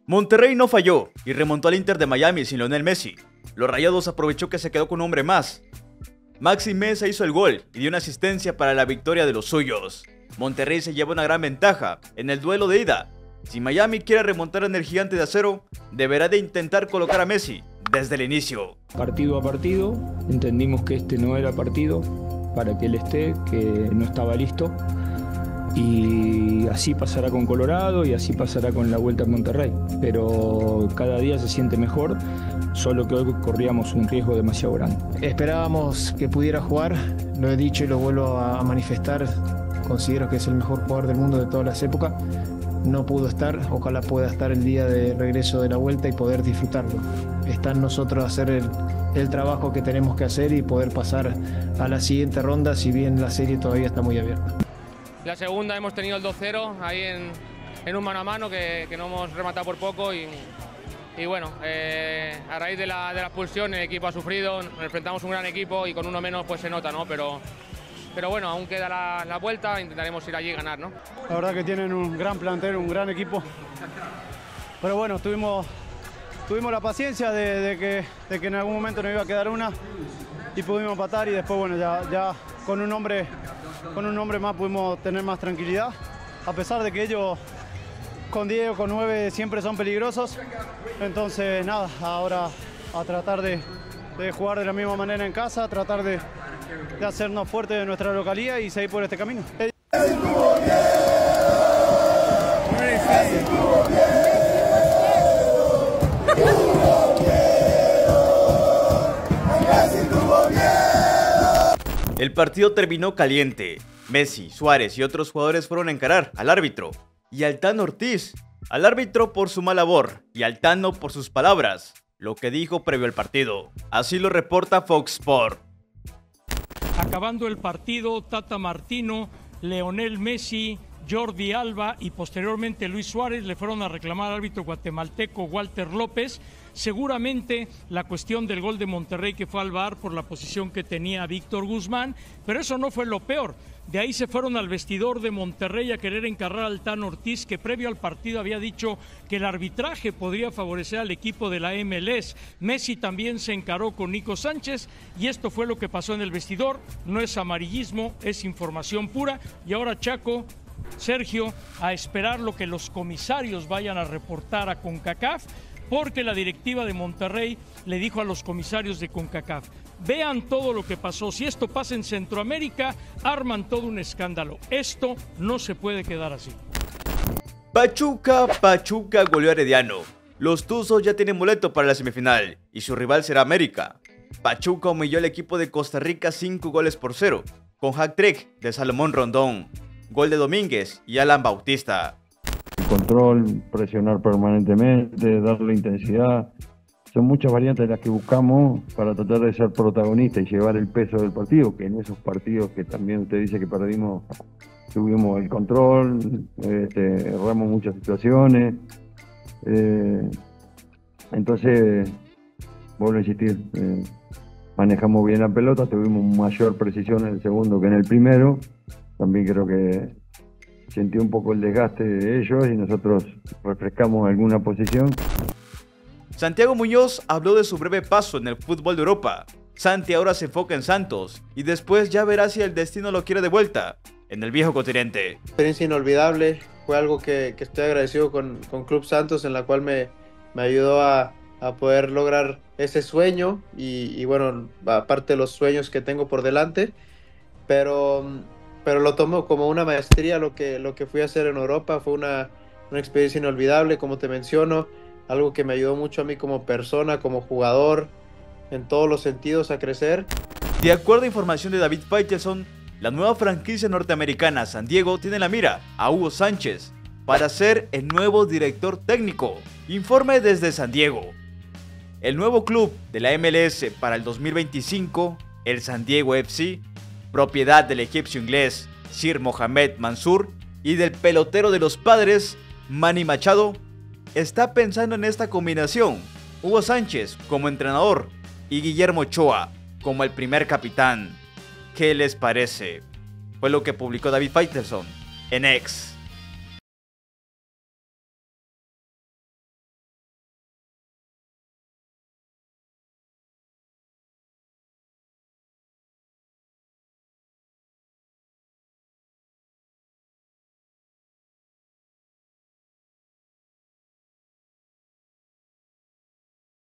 Monterrey no falló y remontó al Inter de Miami sin Lionel Messi. Los Rayados aprovechó que se quedó con un hombre más. Maxi Meza hizo el gol y dio una asistencia para la victoria de los suyos. Monterrey se lleva una gran ventaja en el duelo de ida. Si Miami quiere remontar en el Gigante de Acero, deberá de intentar colocar a Messi desde el inicio. Partido a partido, entendimos que este no era partido para que él esté, que no estaba listo. Y así pasará con Colorado y así pasará con la vuelta a Monterrey. Pero cada día se siente mejor, solo que hoy corríamos un riesgo demasiado grande. Esperábamos que pudiera jugar, lo he dicho y lo vuelvo a manifestar. Considero que es el mejor jugador del mundo de todas las épocas. No pudo estar, ojalá pueda estar el día de regreso de la vuelta y poder disfrutarlo. Está en nosotros hacer el trabajo que tenemos que hacer y poder pasar a la siguiente ronda, si bien la serie todavía está muy abierta. La segunda hemos tenido el 2-0 ahí en un mano a mano que no hemos rematado por poco y bueno, a raíz de la expulsión el equipo ha sufrido, nos enfrentamos a un gran equipo y con uno menos pues se nota, ¿no? Pero bueno, aún queda la vuelta, intentaremos ir allí y ganar, ¿no? La verdad que tienen un gran plantel, un gran equipo. Pero bueno, tuvimos la paciencia de que en algún momento nos iba a quedar una y pudimos empatar y después bueno, ya con un hombre más pudimos tener más tranquilidad. A pesar de que ellos con 10 o con 9 siempre son peligrosos. Entonces nada, ahora a tratar de jugar de la misma manera en casa, tratar de hacernos fuertes de nuestra localidad y seguir por este camino. El partido terminó caliente. Messi, Suárez y otros jugadores fueron a encarar al árbitro y al Tano Ortiz. Al árbitro por su mal labor y al Tano por sus palabras, lo que dijo previo al partido. Así lo reporta Fox Sports. Acabando el partido, Tata Martino, Lionel Messi, Jordi Alba y posteriormente Luis Suárez le fueron a reclamar al árbitro guatemalteco Walter López. Seguramente la cuestión del gol de Monterrey que fue al VAR por la posición que tenía Víctor Guzmán, pero eso no fue lo peor. De ahí se fueron al vestidor de Monterrey a querer encargar al Tano Ortiz, que previo al partido había dicho que el arbitraje podría favorecer al equipo de la MLS. Messi también se encaró con Nico Sánchez y esto fue lo que pasó en el vestidor. No es amarillismo, es información pura. Y ahora Chaco, Sergio, a esperar lo que los comisarios vayan a reportar a CONCACAF, porque la directiva de Monterrey le dijo a los comisarios de CONCACAF: vean todo lo que pasó, si esto pasa en Centroamérica, arman todo un escándalo. Esto no se puede quedar así. Pachuca goleó a Herediano. Los Tuzos ya tienen boleto para la semifinal y su rival será América. Pachuca humilló al equipo de Costa Rica 5-0, con hat-trick de Salomón Rondón, gol de Domínguez y Alan Bautista. Control, presionar permanentemente, darle intensidad. Son muchas variantes las que buscamos para tratar de ser protagonistas y llevar el peso del partido, que en esos partidos que también usted dice que perdimos, tuvimos el control, erramos muchas situaciones. Entonces, vuelvo a insistir, manejamos bien la pelota, tuvimos mayor precisión en el segundo que en el primero. También creo que sentí un poco el desgaste de ellos y nosotros refrescamos alguna posición. Santiago Muñoz habló de su breve paso en el fútbol de Europa. Santi ahora se enfoca en Santos y después ya verá si el destino lo quiere de vuelta en el viejo continente. Experiencia inolvidable, fue algo que estoy agradecido con Club Santos, en la cual me ayudó a poder lograr ese sueño y bueno, aparte de los sueños que tengo por delante, pero lo tomo como una maestría. Lo que fui a hacer en Europa fue una experiencia inolvidable, como te menciono, algo que me ayudó mucho a mí como persona, como jugador, en todos los sentidos a crecer. De acuerdo a información de David Faitelson, la nueva franquicia norteamericana San Diego tiene en la mira a Hugo Sánchez para ser el nuevo director técnico. Informe desde San Diego. El nuevo club de la MLS para el 2025, el San Diego FC, propiedad del egipcio inglés Sir Mohamed Mansour y del pelotero de los Padres, Manny Machado, está pensando en esta combinación: Hugo Sánchez como entrenador y Guillermo Ochoa como el primer capitán. ¿Qué les parece? Fue lo que publicó David Faitelson en X.